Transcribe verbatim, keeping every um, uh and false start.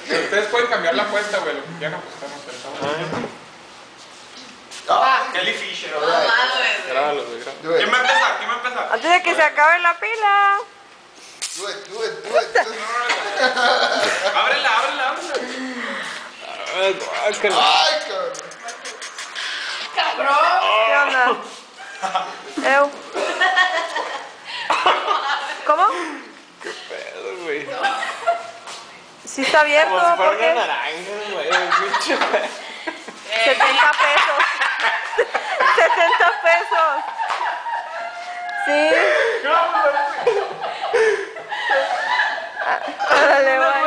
Ustedes pueden cambiar la apuesta, güey, lo que quieran apostar, no sé. Ah, Kelly Fisher, No mames, Grábalo, güey, grábalo. ¿Quién va a empezar? ¿Quién va a empezar? Antes de que se acabe la pila. Do it, do it, do it. Ábrela, ábrela, ábrela. Ay, cabrón. cabrón. ¿Qué onda? Eu. ¿Cómo? Qué pedo, güey. Sí está abierto, Como si fuera ¿por qué? una naranja, güey. Pinche pedo. setenta pesos. setenta pesos. Sí. Órale, güey.